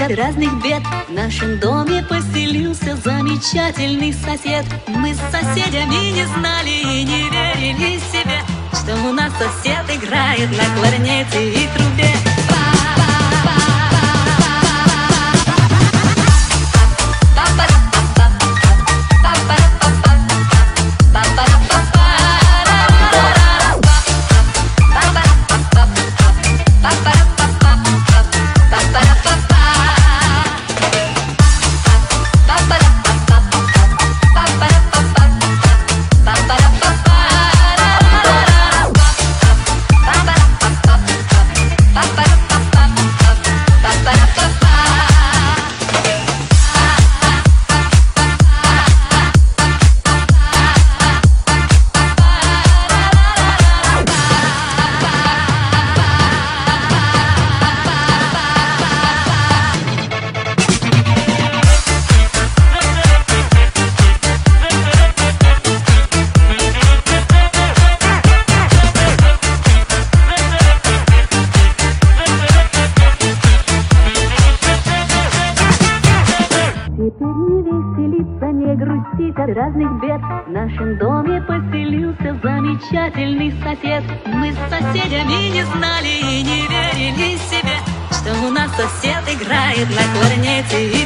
от разных бед. В нашем доме поселился замечательный сосед. Мы с соседями не знали и не верили себе, что у нас сосед играет на кларнете и трубе. От разных бед. В нашем доме поселился замечательный сосед. Мы с соседями не знали и не верили себе, что у нас сосед играет на кларнете.